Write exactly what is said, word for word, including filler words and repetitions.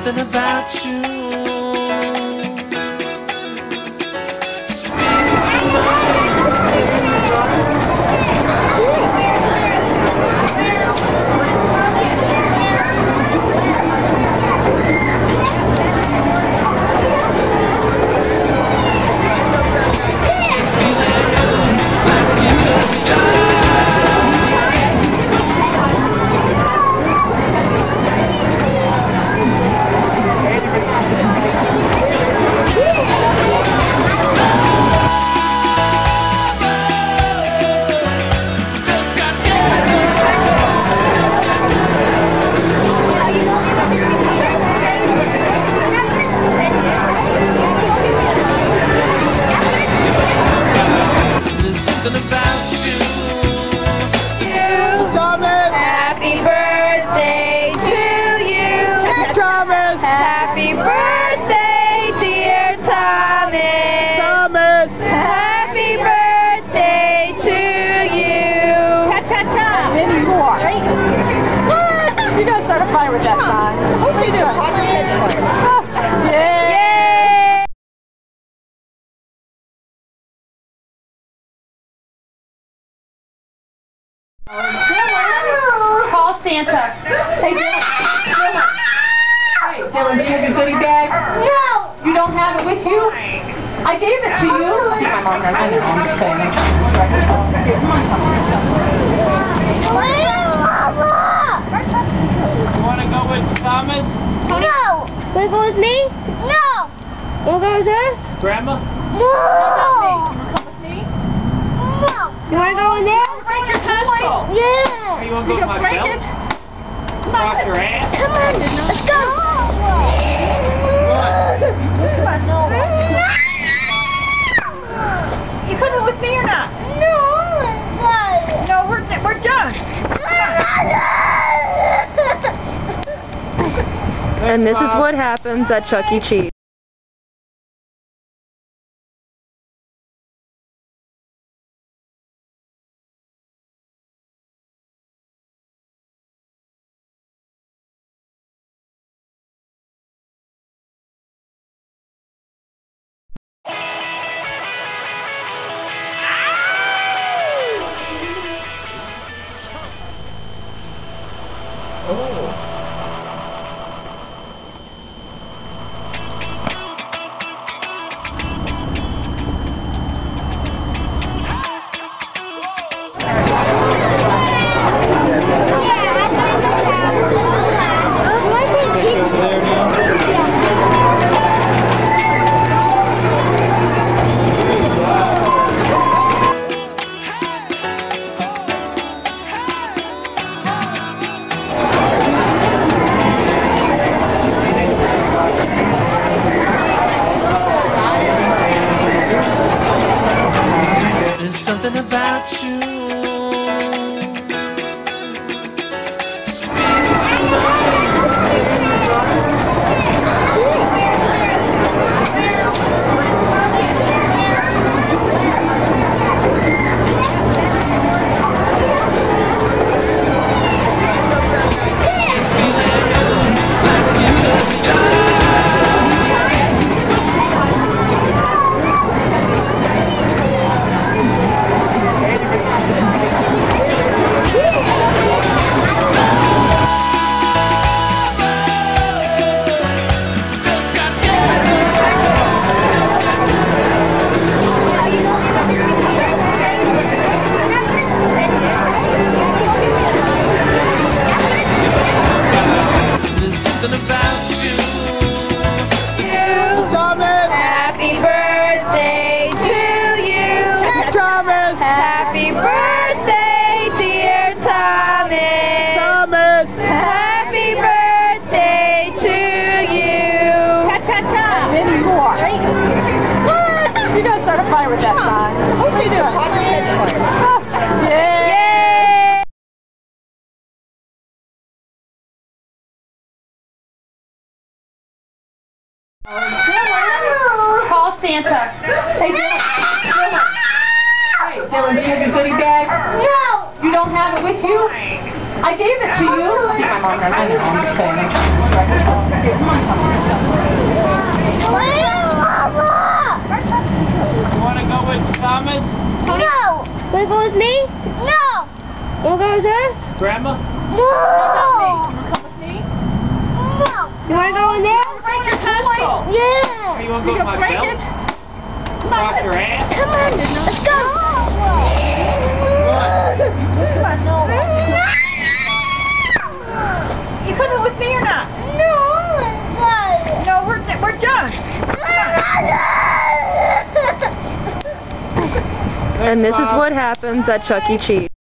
something about you. Spin through my veins, Happy birthday, dear Thomas. Thomas. Happy birthday to you. Cha cha cha. Many more. What? You gotta start a fire with that song. What are you doing? Yeah. Yay! Dylan, call Santa. Hey, Dylan. Dylan. Hey, Dylan, do you have your goodie bag? No. You don't have it with you? I gave it to you. I think my mom has it. I know, I'm just saying. Here, come on, Thomas. You want to go with Thomas? No. Want to go with me? No. Want to go with her? Grandma? No. Come with me? No. You want to go in there? Break your castle. Yeah. Or you want to go with my break belt? it? Cross your ass? Come on. Let's go. Come on, no. You coming with me or not? No. No, we're, we're done. And this is what happens at Chuck E. Cheese. There's something about you. Spin through my veins, Happy birthday, dear Thomas. Thomas. Happy birthday to you. Cha cha cha. Many more. What? You gotta start a fire with that song. What are you doing? Yeah. Yay! Dylan, call Santa. Hey, Dylan. Dylan. Hey, Dylan, do you have your goodie bag? No. You don't have it with you? I gave it to you. My mom has. I know. I'm just saying. Here, come on, Thomas. You want to go with Thomas? No. Wanna go with me? No. Wanna go with her? Grandma? No. Come with me? No. You wanna go in there? Break your pencil. Or Yeah. you want to go with my Break belt? it. Cross your ass? Come on. Let's go. Come on, no. You coming with me or not? No. No, we're we're done. And this is what happens at Chuck E. Cheese.